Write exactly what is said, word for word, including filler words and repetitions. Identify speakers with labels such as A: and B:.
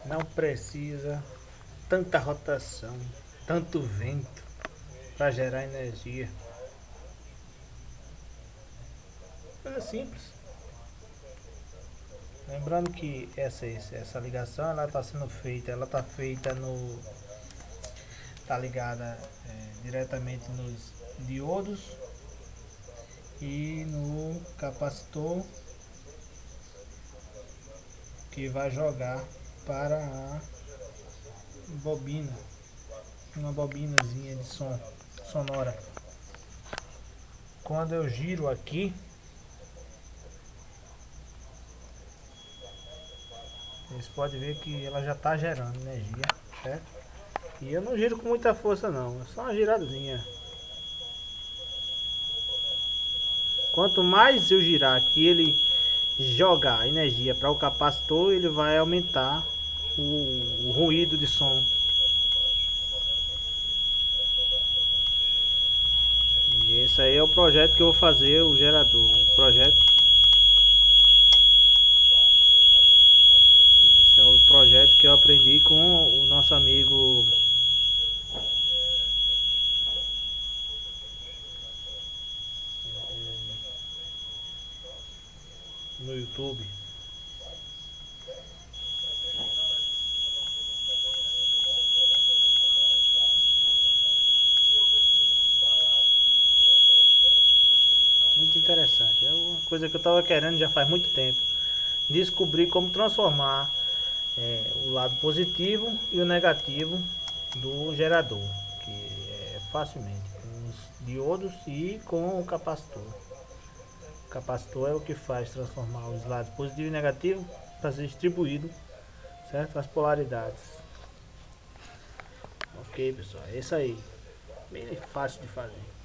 A: Não precisa tanta rotação, tanto vento para gerar energia. Coisa simples. Lembrando que essa, essa ligação ela está sendo feita, ela está feita no, tá ligada é, diretamente nos diodos e no capacitor que vai jogar para a bobina, uma bobinazinha de som sonora. Quando eu giro aqui, vocês podem ver que ela já está gerando energia, certo? E eu não giro com muita força não, é só uma giradazinha. Quanto mais eu girar aqui, ele jogar energia para o capacitor, ele vai aumentar o, o ruído de som. E esse aí é o projeto que eu vou fazer, o gerador. O projeto. Esse é o projeto que eu aprendi com o nosso amigo no YouTube. Muito interessante. É uma coisa que eu estava querendo já faz muito tempo. Descobrir como transformar é, o lado positivo e o negativo do gerador, que é facilmente com os diodos e com o capacitor. O capacitor é o que faz transformar os lados positivo e negativo para ser distribuído, certo? As polaridades. Ok, pessoal, é isso aí. Bem fácil de fazer.